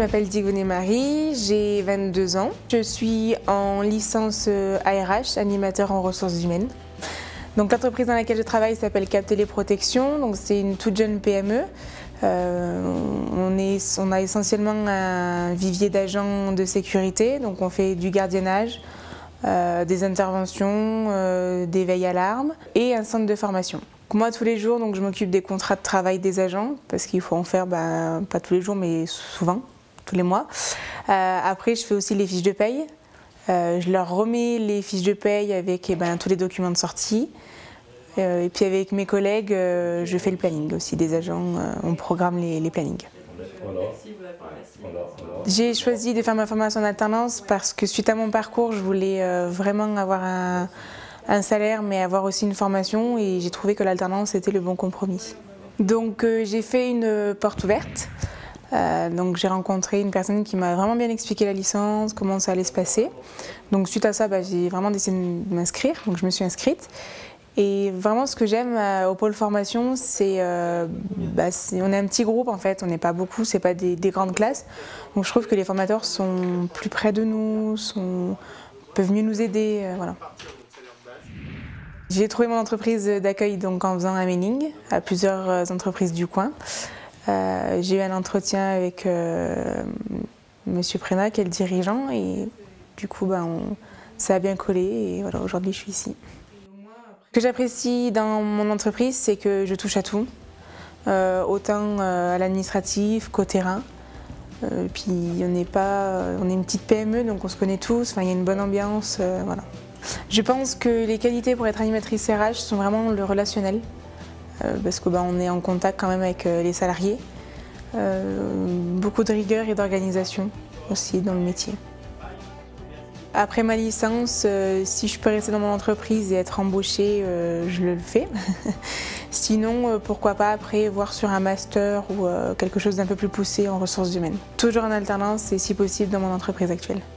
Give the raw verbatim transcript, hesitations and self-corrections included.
m'appelle Digoné Marie, j'ai vingt-deux ans. Je suis en licence A R H, animateur en ressources humaines. Donc l'entreprise dans laquelle je travaille s'appelle Cap Téléprotection, donc c'est une toute jeune P M E. Euh, on, est, on a essentiellement un vivier d'agents de sécurité, donc on fait du gardiennage, euh, des interventions, euh, des veilles alarmes et un centre de formation. Moi, tous les jours, donc, je m'occupe des contrats de travail des agents, parce qu'il faut en faire, ben, pas tous les jours, mais souvent, tous les mois. Euh, après, je fais aussi les fiches de paye. Euh, je leur remets les fiches de paye avec eh ben, tous les documents de sortie. Euh, et puis avec mes collègues, euh, je fais le planning aussi des agents, euh, on programme les, les plannings. J'ai choisi de faire ma formation en alternance parce que suite à mon parcours, je voulais euh, vraiment avoir un, un salaire mais avoir aussi une formation et j'ai trouvé que l'alternance était le bon compromis. Donc euh, j'ai fait une porte ouverte, euh, donc j'ai rencontré une personne qui m'a vraiment bien expliqué la licence, comment ça allait se passer. Donc suite à ça, bah, j'ai vraiment décidé de m'inscrire, donc je me suis inscrite. Et vraiment ce que j'aime au pôle formation, c'est euh, bah, on est un petit groupe en fait, on n'est pas beaucoup, c'est pas des, des grandes classes. Donc je trouve que les formateurs sont plus près de nous, sont, peuvent mieux nous aider, euh, voilà. J'ai trouvé mon entreprise d'accueil donc en faisant un mailing à plusieurs entreprises du coin. Euh, j'ai eu un entretien avec euh, Monsieur Prénat qui est le dirigeant et du coup bah, on, ça a bien collé et voilà, aujourd'hui je suis ici. Ce que j'apprécie dans mon entreprise, c'est que je touche à tout, euh, autant euh, à l'administratif qu'au terrain. Euh, puis on n'est pas, on est une petite P M E, donc on se connaît tous. Enfin, il y a une bonne ambiance, euh, voilà. Je pense que les qualités pour être animatrice R H sont vraiment le relationnel, euh, parce que bah, on est en contact quand même avec euh, les salariés. Euh, beaucoup de rigueur et d'organisation aussi dans le métier. Après ma licence, euh, si je peux rester dans mon entreprise et être embauchée, euh, je le fais. Sinon, euh, pourquoi pas après voir sur un master ou euh, quelque chose d'un peu plus poussé en ressources humaines. Toujours en alternance et si possible dans mon entreprise actuelle.